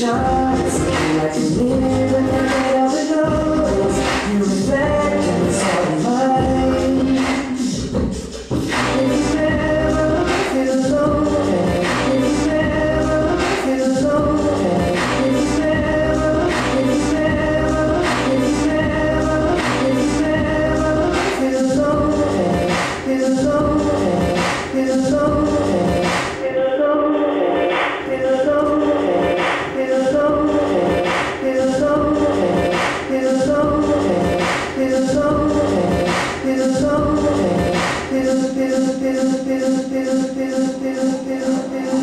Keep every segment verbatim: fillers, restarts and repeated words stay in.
shots, like you live and never knows. You reflect and it's all mine. If you never feel lonely, if you never feel lonely, if you never, if you never, if you never, if you never feel lonely, feel lonely, feel lonely, feel lonely, feel lonely, feel lonely, feel lonely, feel lonely, feel lonely, feel lonely, feel, feel, feel, feel, feel, feel, feel, feel, feel,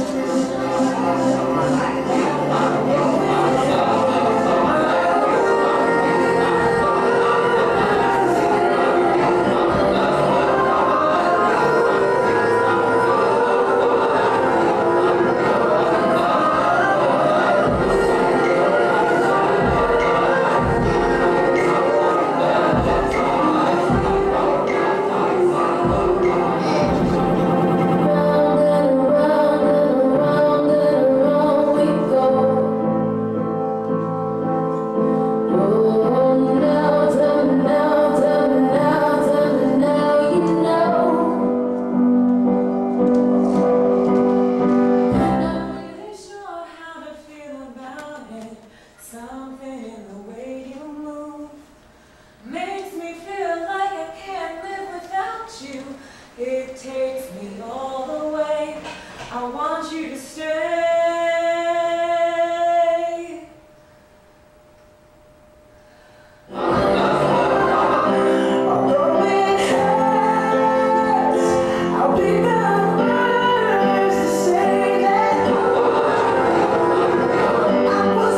something in the way you move makes me feel like I can't live without you. It takes me all the way. I want you to stay. Although it hurts, I'll be the first to say that I was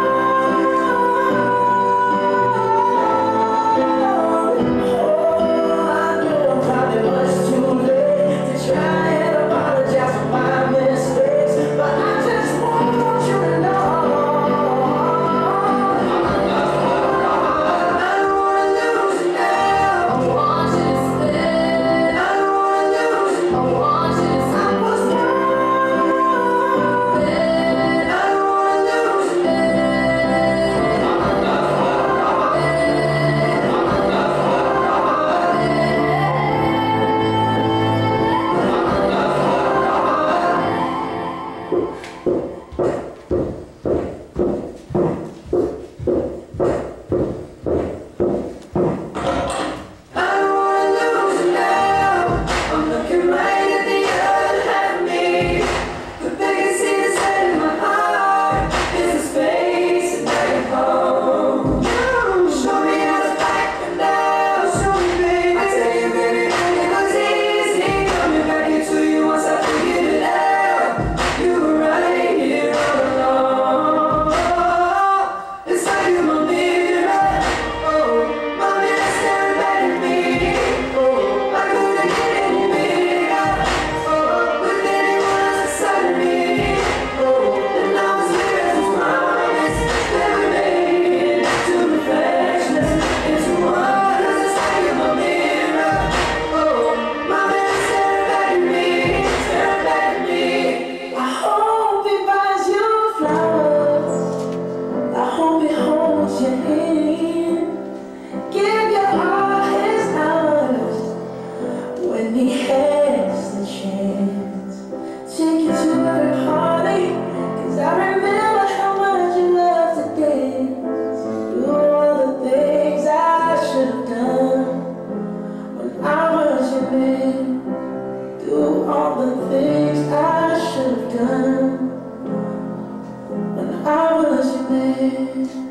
do all the things I should have done when I was your man.